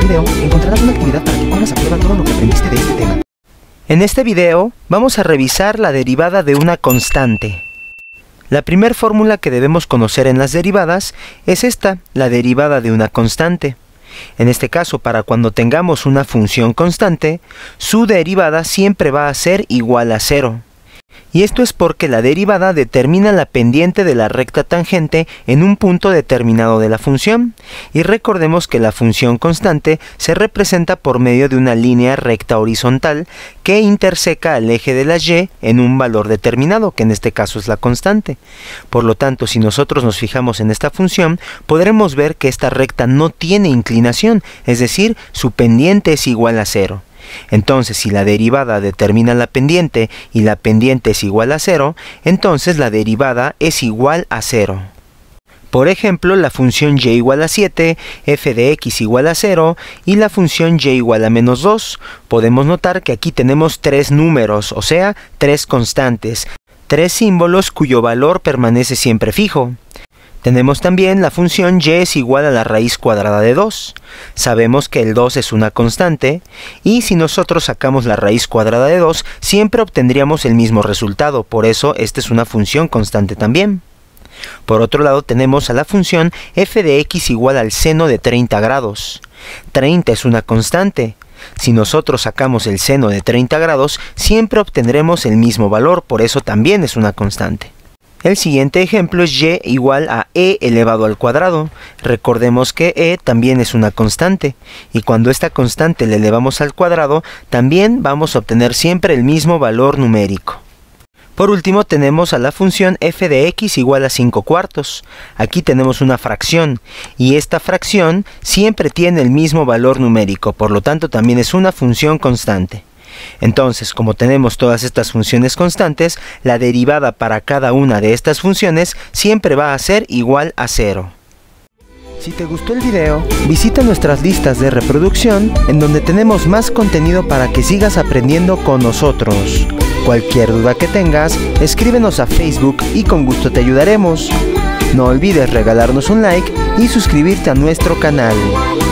video encontrarás una actividad para que pongas a prueba todo lo que aprendiste de este tema. En este video vamos a revisar la derivada de una constante. La primera fórmula que debemos conocer en las derivadas es esta, la derivada de una constante. En este caso, para cuando tengamos una función constante, su derivada siempre va a ser igual a 0. Y esto es porque la derivada determina la pendiente de la recta tangente en un punto determinado de la función. Y recordemos que la función constante se representa por medio de una línea recta horizontal que interseca al eje de la y en un valor determinado, que en este caso es la constante. Por lo tanto, si nosotros nos fijamos en esta función, podremos ver que esta recta no tiene inclinación, es decir, su pendiente es igual a 0. Entonces, si la derivada determina la pendiente y la pendiente es igual a 0, entonces la derivada es igual a 0. Por ejemplo, la función y igual a 7, f de x igual a 0 y la función y igual a menos 2. Podemos notar que aquí tenemos tres números, o sea, tres constantes, tres símbolos cuyo valor permanece siempre fijo. Tenemos también la función y es igual a la raíz cuadrada de 2. Sabemos que el 2 es una constante, y si nosotros sacamos la raíz cuadrada de 2, siempre obtendríamos el mismo resultado, por eso esta es una función constante también. Por otro lado tenemos a la función f de x igual al seno de 30 grados. 30 es una constante. Si nosotros sacamos el seno de 30 grados, siempre obtendremos el mismo valor, por eso también es una constante. El siguiente ejemplo es y igual a e elevado al cuadrado. Recordemos que e también es una constante, y cuando esta constante le elevamos al cuadrado, también vamos a obtener siempre el mismo valor numérico. Por último tenemos a la función f de x igual a 5 cuartos. Aquí tenemos una fracción, y esta fracción siempre tiene el mismo valor numérico, por lo tanto también es una función constante. Entonces, como tenemos todas estas funciones constantes, la derivada para cada una de estas funciones siempre va a ser igual a 0. Si te gustó el video, visita nuestras listas de reproducción en donde tenemos más contenido para que sigas aprendiendo con nosotros. Cualquier duda que tengas, escríbenos a Facebook y con gusto te ayudaremos. No olvides regalarnos un like y suscribirte a nuestro canal.